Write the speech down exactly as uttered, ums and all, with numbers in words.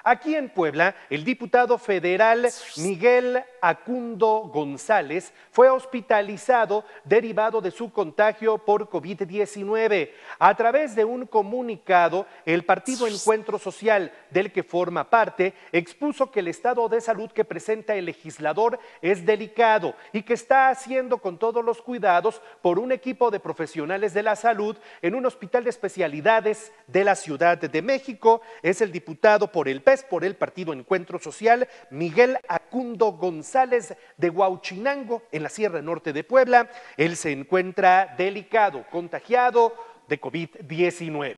Aquí en Puebla, el diputado federal Miguel Acundo González fue hospitalizado derivado de su contagio por COVID diecinueve. A través de un comunicado, el Partido Encuentro Social, del que forma parte, expuso que el estado de salud que presenta el legislador es delicado y que está haciendo con todos los cuidados por un equipo de profesionales de la salud en un hospital de especialidades de la Ciudad de México. Es el diputado por el P E S, por el Partido Encuentro Social, Miguel Acundo González de Huauchinango, en la Sierra Norte de Puebla. Él se encuentra delicado, contagiado de COVID diecinueve.